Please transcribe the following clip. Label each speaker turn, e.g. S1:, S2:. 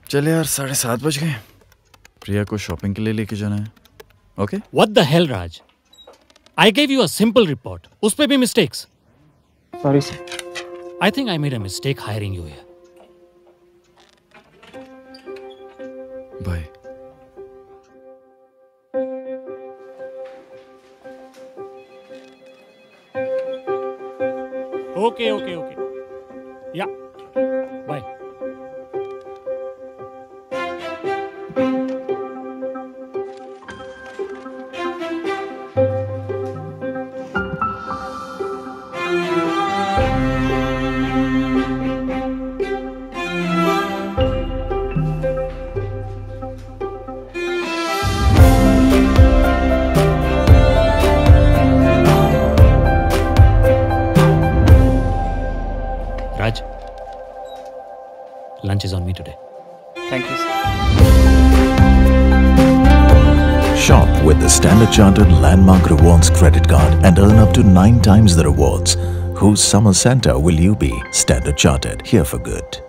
S1: चले यार, 7:30 बज गए। प्रिया को शॉपिंग के लिए लेके जाना है। Okay?
S2: What the hell, Raj? I gave you a simple report. उस पे भी mistakes.
S3: Sorry, sir.
S2: I think I made a mistake hiring you here.
S1: Bye.
S2: Okay. Yeah. Bye. Raj, lunch is on me today.
S3: Thank you, sir.
S4: Shop with the Standard Chartered Landmark Rewards credit card and earn up to 9 times the rewards. Whose summer Santa will you be? Standard Chartered, here for good.